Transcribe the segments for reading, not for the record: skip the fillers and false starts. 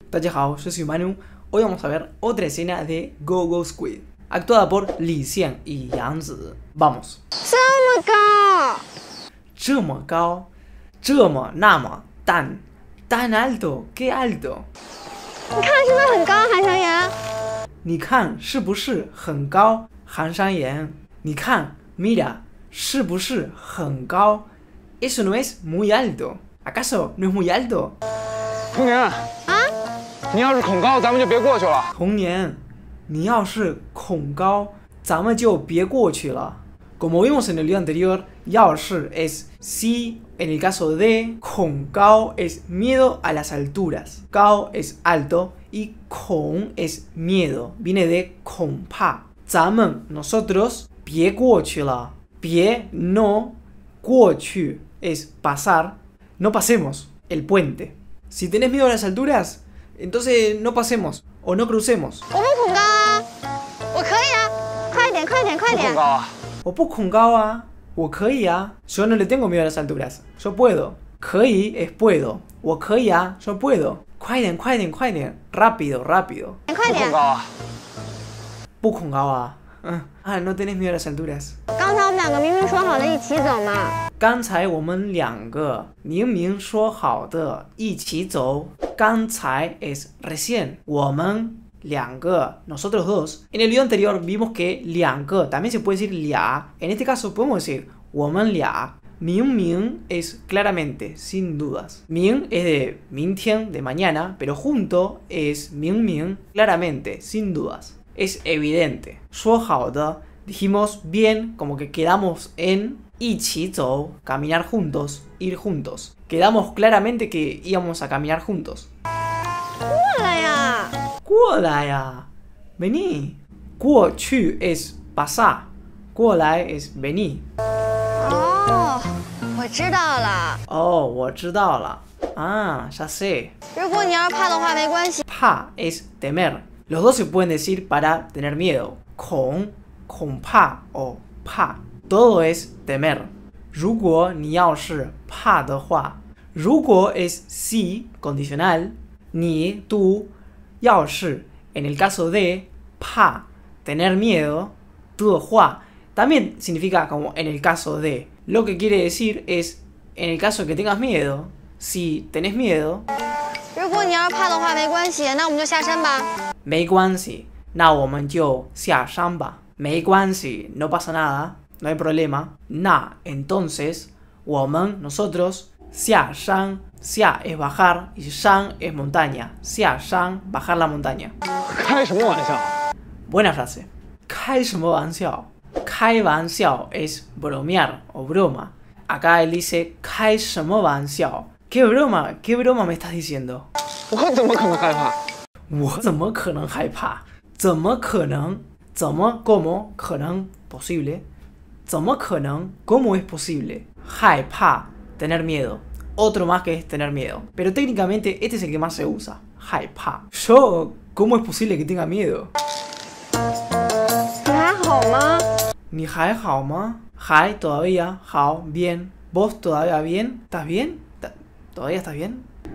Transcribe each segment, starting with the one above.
大家好，yo soy Manu. Hoy vamos a ver otra escena de Go Go Squid, actuada por Li Xian y Yang Zi. Vamos. 这么高， 这么高，这么那么tan alto, qué alto. 你看是不是很高，韩商言？ 你看是不是很高，韩商言？你看 ，mira， 是不是很高 ？Eso no es muy alto. ¿Acaso no es muy alto? 童年啊，你要是恐高，咱们就别过去了。 童年，你要是恐高，咱们就别过去了。Como vimos en el video anterior, 要是 es si, en el caso de 恐高 es miedo a las alturas. 高 es alto y 恐 es miedo. Viene de 恐怕。咱们 nosotros 别过去了。别 no 过去 es pasar. No pasemos el puente. Si tenés miedo a las alturas, entonces no pasemos o no crucemos. 我不恐高啊，我可以啊，快一点，快点，快点不恐！高啊， 我不恐高啊，我可以啊。Yo no le tengo miedo a las alturas. Yo puedo. 可以 es puedo. 我可以啊 yo puedo. 快点，快点，快点。Rápido, rápido. 快点不恐！高啊， 不恐高啊。no tenés miedo a las alturas. 刚才我们两个明明说好的一起走嘛。 刚才我们两个明明说好的一起走。刚才 es recién. 我们两个 nosotros dos. En el video anterior vimos que 两个 también se puede decir 俩. En este caso podemos decir 我们俩。明明 es claramente, sin dudas. 明 es de 明天 de mañana, pero junto es 明明 claramente, sin dudas. Es evidente. 说好的 dijimos bien, como que quedamos en 一起走 caminar juntos, ir juntos. Quedamos claramente que íbamos a caminar juntos. 过来呀！ 过来呀 vení. 过去 es pasar. 过来 es venir. 哦，我知道了。 哦，我知道了。ya sé. 如果你要是怕的话，没关系。 Pa es temer. Los dos se pueden decir para tener miedo. Con pa o pa. Todo es temer. 如果你要是怕的话，如果 es si condicional. 你 tú 要是 en el caso de pa tener miedo. 的话 también significa como en el caso de. Lo que quiere decir es en el caso que tengas miedo. Si tenés miedo. 如果你要是怕的话，没关系，那我们就下山吧。 没关系，那我们就下山吧。没关系 no pasa nada, no hay problema. Na, entonces, 我们 nosotros, 下山 下 es bajar y 山 es montaña. 下山 bajar la montaña. 开什么玩笑？ Buena frase. 开什么玩笑？开玩笑 es bromear o broma. Acá él dice 开什么玩笑？ ¿Qué broma? ¿Qué broma me estás diciendo? 我怎么可能害怕？ 我怎么可能害怕？怎么可能？怎么 ¿cómo? 可能 posible. 怎么可能 ¿Cómo es posible? 害怕 tener miedo. Otro más que es tener miedo. Pero técnicamente este es el que más se usa. 害怕。Yo, ¿cómo es posible que tenga miedo? 你还好吗？ 你还好吗？还 todavía 好 bien. ¿Vos todavía bien? ¿Estás bien? ¿Todavía estás bien?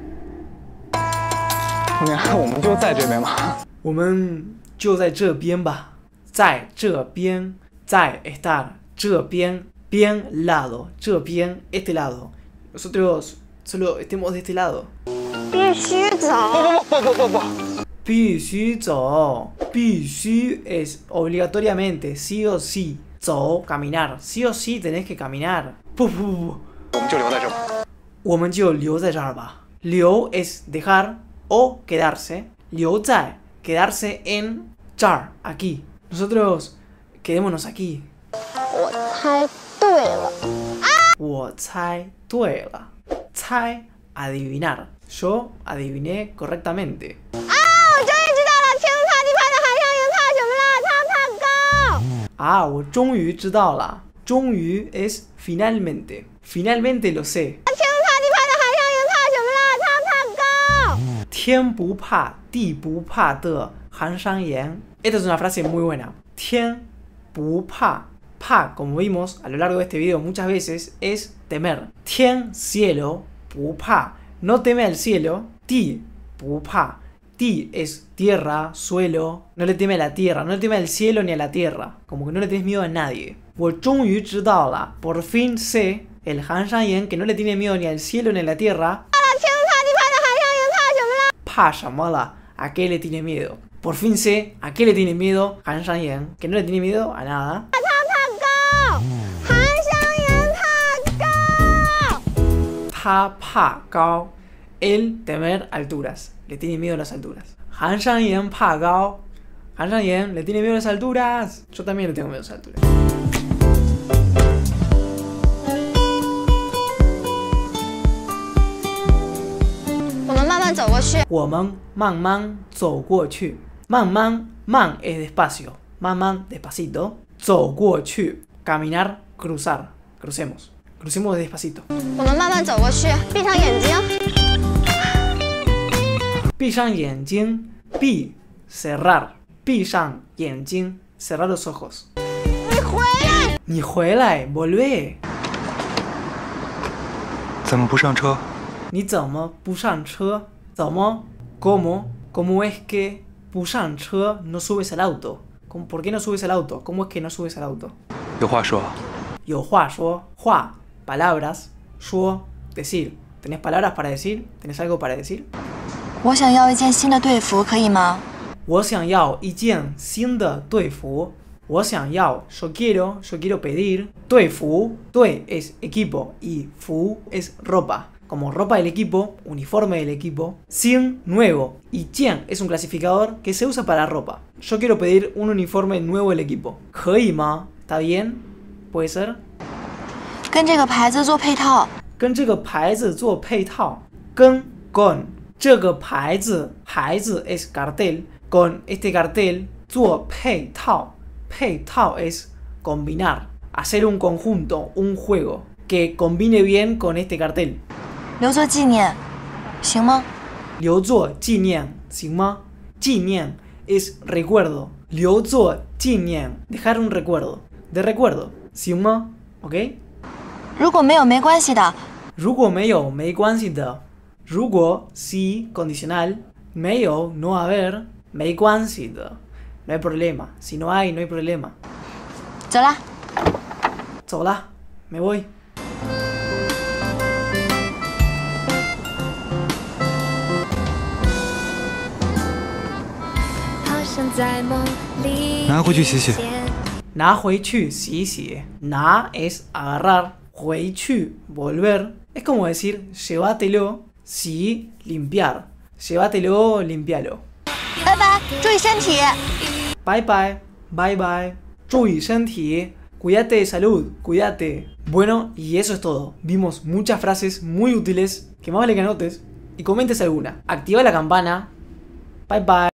童年，我们就在这边吧。 我们就在这边吧，在这边，在 estar 这边，边 lado 这边 este lado. Nosotros solo estemos de este lado. 必须走。 不， 必须走，必须 es obligatoriamente, sí o sí. 走 caminar, sí o sí tenés que caminar. 不， 我们就留在这吧。 我们就留在这儿吧。留 es dejar o quedarse. 留在 quedarse en 这儿 aquí. Nosotros quedémonos aquí. 我猜对了。 我猜对了。猜 adivinar. Yo adiviné correctamente. 我终于知道了，天不怕地怕的韩商言怕什么了？他怕高。 我终于知道了。终于 es finalmente. Finalmente lo sé. 天不怕地怕的韩商言怕什么了？他怕高。 天不怕地不怕的韩商言. Esta es una frase muy buena. 天不怕 pa, como vimos a lo largo de este video muchas veces, es temer. 天 cielo, 不怕 no teme al cielo. Ti, 不怕 Ti es tierra, suelo. No le teme a la tierra, no le teme al cielo ni a la tierra. Como que no le tienes miedo a nadie. 我终于知道了, por fin sé, el Han Shangyan que no le tiene miedo ni al cielo ni a la tierra. 怕什么了? ¿A qué le tiene miedo? Por fin sé a qué le tiene miedo Han Shangyan, que no le tiene miedo a nada. Ta pa gao. El temer alturas. Le tiene miedo a las alturas. Han Shangyan pa gao. Han Shangyan le tiene miedo a las alturas. Yo también le tengo miedo a las alturas. 我们慢慢走过去。 我们慢慢走过去。慢慢 man es despacio. 慢慢 despacito. 走过去 caminar, cruzar. Crucemos. Crucemos despacito. 我们慢慢走过去，闭上眼睛。 闭上眼睛，闭 cerrar. 闭上眼睛 cerrar los ojos. 你回来！ 你回来 volvé. 怎么不上车？ 你怎么不上车？怎么 ¿Cómo? ¿Cómo es que 不上车 no subes al auto? ¿Por qué no subes al auto? ¿Cómo es que no subes al auto? 有话说。 有话说，话 palabras, 说 decir. ¿Tenés palabras para decir? ¿Tenés algo para decir? 我想要一件新的队服，可以吗？ 我想要一件新的队服。我想要 yo quiero pedir. 队服 队 es equipo y 服 es ropa. Como ropa del equipo, uniforme del equipo. Sin nuevo. Y 件 es un clasificador que se usa para ropa. Yo quiero pedir un uniforme nuevo del equipo. 可以吗? ¿Está bien? ¿Puede ser? 跟这个牌子做配套。 跟这个牌子做配套。跟 con 这个牌子 es cartel. Con este cartel 做配套。配套 es combinar. Hacer un conjunto, un juego que combine bien con este cartel. 留作纪念，行吗？ 留作纪念，行吗？纪念 es recuerdo. 留作纪念 dejar un recuerdo. De recuerdo, 行吗？ ¿Ok? 如果没有没关系的。 如果没有没关系的。如果 si condicional. 没有 no haber. 没关系的。No hay problema. Si no hay, no hay problema. 走啦。 走啦，me voy. 拿回去洗洗。 拿回去洗洗。拿 es agarrar. 回去 volver. Es como decir llévatelo. Sí, limpiar. Llévatelo, limpialo. 拜拜，注意身体。 Bye bye, bye bye. 注意身体. Cuídate de salud, cuídate. Bueno, y eso es todo. Vimos muchas frases muy útiles que más vale que anotes y comentes alguna. Activa la campana. Bye bye.